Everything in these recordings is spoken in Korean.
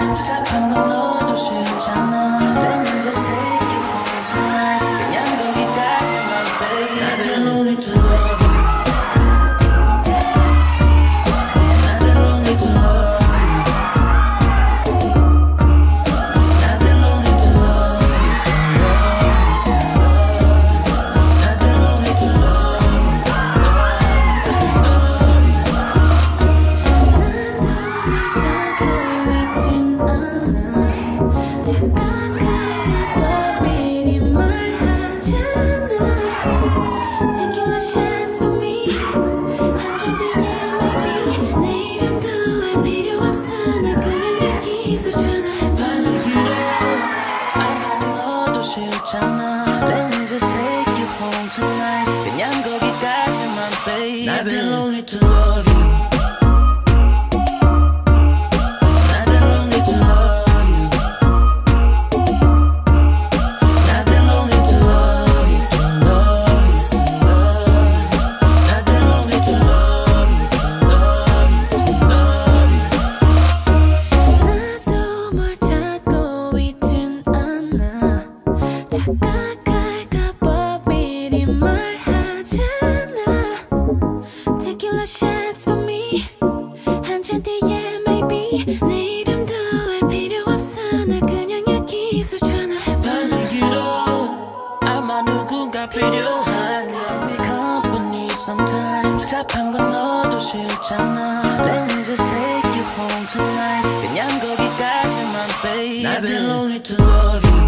복잡한 건 너도 싫잖아. Let me just take you home tonight. 그냥 거기까지만 baby. 나는 only to love you. 나는 only to love you. 나는 only to love you. 나는 only to love you. Let me just take you home tonight. 그냥 거기까지만 baby. 나는 only to love you. 나는 only to love you. 나는 only to love you. Love you, love you. 나는 only to love you. Love you, love you. 나도 뭘 찾고 있진 않아. 다가갈까봐 미리 말하잖아. Tequila shots for me. 한잔 뒤에 maybe 내 이름도 알 필요 없어. 나 그냥 여기서 전화해봐. 밤이 길어 아마 누군가 필요한 Love me company sometimes. 복잡한 건 너도 싫잖아. Let me just take you home tonight. 그냥 거기까지만 baby. 나는 only to love you.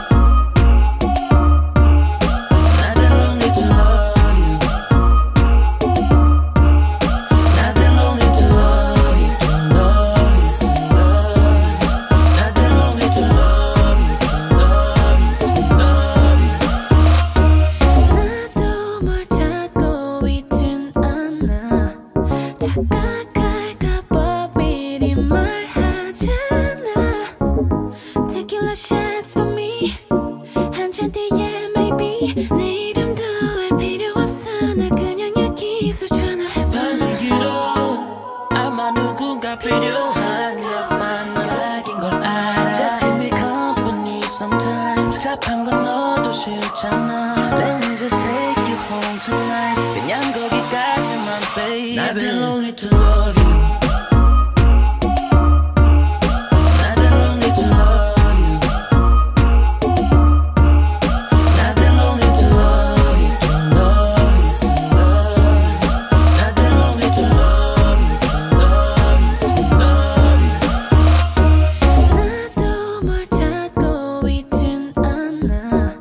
다가갈까봐 미리 말하잖아. Tequila shots for me. 한잔 뒤에 maybe 내 이름도 알 필요 없어. 나 그냥 여기서 전화해봐. 밤이 길어 아마 누군가 필요한 너만 사귄 걸 알아. Just keep me company sometimes. 복잡한 건 너도 싫잖아. Let me just take you home tonight. 그냥 거기까지만 baby. 나는 only to love you. 나는 only to love you. 나는 only to love you. Love you, love you. 나는 only to love you. Love you, love you. 나도 뭘 찾고 있진 않아.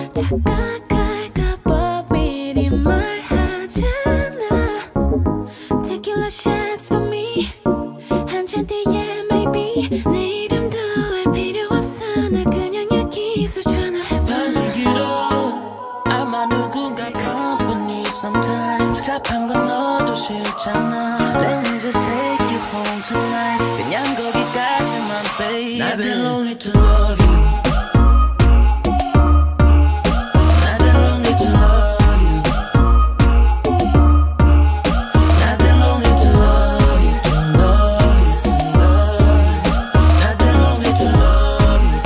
다가갈까봐 미리 말하잖아. Tequila shots for me. 한잔 뒤에 maybe 내 이름도 알 필요 없어. 나 그냥 여기서 전화해봐. 밤이 길어 아마 누군가 company sometimes. 복잡한 건 너도 싫잖아. Let me just take you home tonight. 그냥 거기까지만 baby. 나는 only to love you. 나는 only to love you. 나는 only to love you. Love you, love you. 나는 only to love you.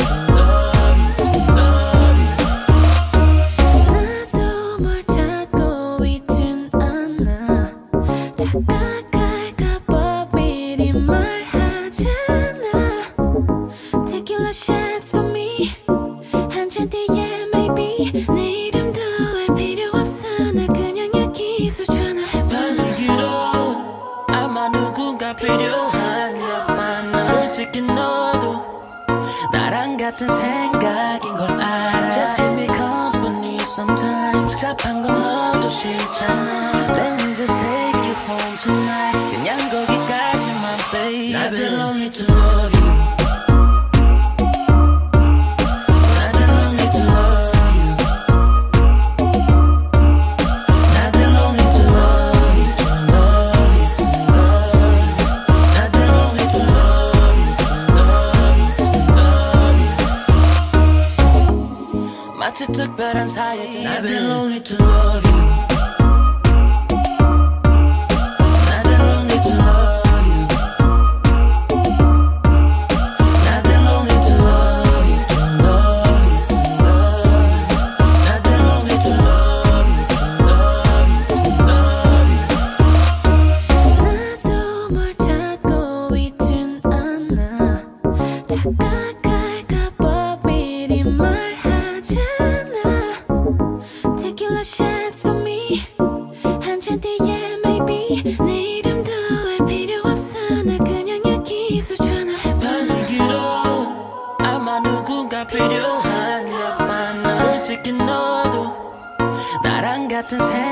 Love you, love you. 나도 뭘 찾고 있진 않아. 다가갈까봐 미리 말하잖아. Tequila shots for me. 한잔 뒤에 maybe 내 이름도 알 필요 없어. 나 그냥 여기서 전화해봐. 밤이 길어 아마 누군가 필요한 너만 솔직히 너도 나랑 같은 생각인 걸 알아. Just keep me company sometimes. 복잡한 건 너도 싫잖아. Let me just take you home tonight. 그냥 거기까지만 baby. 나는 only to love you. 나는 only to love you. 나는 only to love you. Love you, love you. 나는 only to love you. Love you, love you. 마치 특별한 사이도 나는 only to love you. 나는 only to love you. 같은 생각